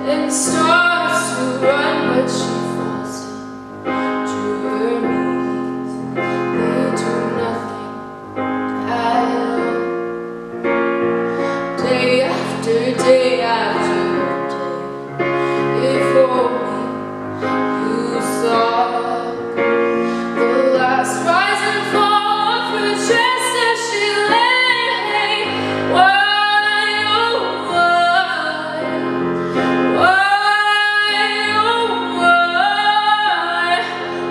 and starts to run, but she falls to her knees. They do nothing at all. Day after day after day, if only you saw the last rise and fall of her chest as she lay. Why, oh why, why, oh why,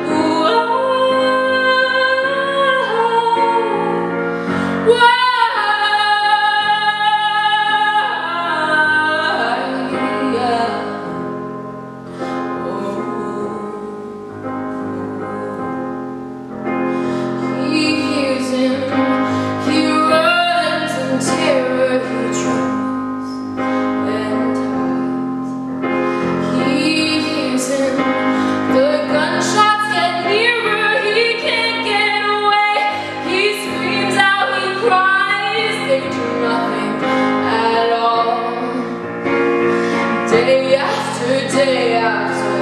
why? He hears him, he runs in terror, he trembles and hides. He hears him, the gunshots get nearer, he can't get away. He screams out, he cries, they do nothing at all. Day after day after